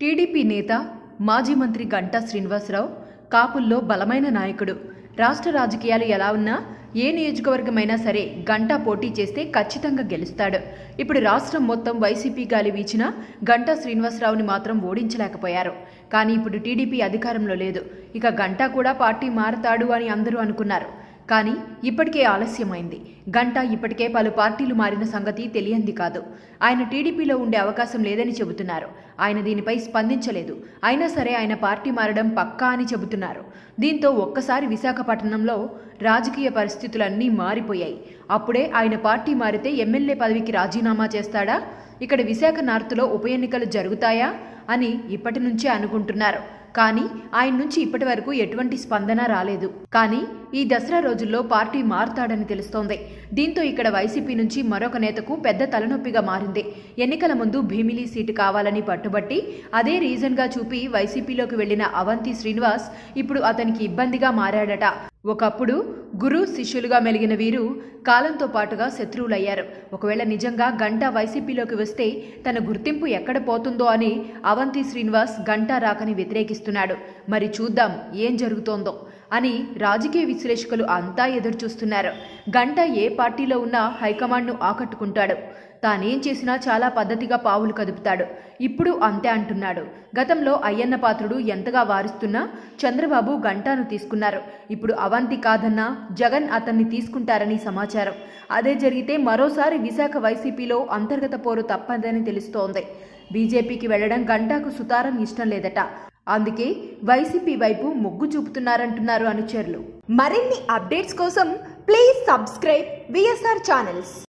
TDP నేత మాజీ మంత్రి గంటా శ్రీనివాసరావు కాపుల్లో బలమైన నాయకుడు. రాష్ట్ర రాజకీయాలు ఎలా ఉన్నా ఏ నియోజకవర్గమైనా సరే గంటా పోటీ చేస్తే ఖచ్చితంగా గెలుస్తాడు. ఇప్పుడు రాష్ట్రం మొత్తం వైసీపీ గాలి వీచినా గంటా శ్రీనివాసరావుని మాత్రం ఓడించలేకపోయారు. కానీ ఇప్పుడు టీడీపీ అధికారంలో లేదు. ఇక గంటా కూడా పార్టీ మారతాడు అని అందరూ అనుకున్నారు. కానీ ఇప్పటికే ఆలస్యమైంది. గంటా ఇప్పటికే పలు పార్టీలు మారిన సంగతి తెలియంది కాదు. ఆయన టీడీపీలో ఉండే అవకాశం లేదని చెబుతున్నారు. ఆయన దీనిపై స్పందించలేదు. అయినా సరే ఆయన పార్టీ మారడం పక్కా అని చెబుతున్నారు. దీంతో ఒక్కసారి విశాఖపట్నంలో రాజకీయ పరిస్థితులన్నీ మారిపోయాయి. అప్పుడే ఆయన పార్టీ మారితే ఎమ్మెల్యే పదవికి రాజీనామా చేస్తాడా, ఇక్కడ విశాఖ నార్త్లో ఉప ఎన్నికలు జరుగుతాయా అని ఇప్పటి నుంచే అనుకుంటున్నారు. కానీ ఆయన నుంచి ఇప్పటి వరకు ఎటువంటి స్పందన రాలేదు. కానీ ఈ దసరా రోజుల్లో పార్టీ మారుతాడని తెలుస్తోంది. దీంతో ఇక్కడ వైసీపీ నుంచి మరొక నేతకు పెద్ద తలనొప్పిగా మారింది. ఎన్నికల ముందు భీమిలి సీటు కావాలని పట్టుబట్టి అదే రీజన్గా చూపి వైసీపీలోకి వెళ్లిన అవంతి శ్రీనివాస్ ఇప్పుడు అతనికి ఇబ్బందిగా మారాడట. ఒకప్పుడు గురు శిష్యులుగా మెలిగిన వీరు కాలంతో పాటుగా శత్రువులయ్యారు. ఒకవేళ నిజంగా గంటా వైసీపీలోకి వస్తే తన గుర్తింపు ఎక్కడ పోతుందో అని అవంతి శ్రీనివాస్ గంటా రాకని వ్యతిరేకిస్తున్నాడు. మరి చూద్దాం ఏం జరుగుతోందో అని రాజకీయ విశ్లేషకులు అంతా ఎదురుచూస్తున్నారు. గంటా ఏ పార్టీలో ఉన్నా హైకమాండ్ను ఆకట్టుకుంటాడు. తానేం చేసినా చాలా పద్ధతిగా పావులు కదుపుతాడు. ఇప్పుడు అంతే అంటున్నాడు. గతంలో అయ్యన్న పాత్రుడు ఎంతగా వారిస్తున్నా చంద్రబాబు గంటాను తీసుకున్నారు. ఇప్పుడు అవంతి కాదన్నా జగన్ అతన్ని తీసుకుంటారని సమాచారం. అదే జరిగితే మరోసారి విశాఖ వైసీపీలో అంతర్గత పోరు తప్పదని తెలుస్తోంది. బీజేపీకి వెళ్లడం గంటాకు సుతారం ఇష్టం లేదట. అందుకే వైసీపీ వైపు మొగ్గు చూపుతున్నారంటున్నారు అనుచరులు. మరిన్ని అప్డేట్స్ కోసం ప్లీజ్ సబ్స్క్రైబ్ విఎస్ఆర్ ఛానల్స్.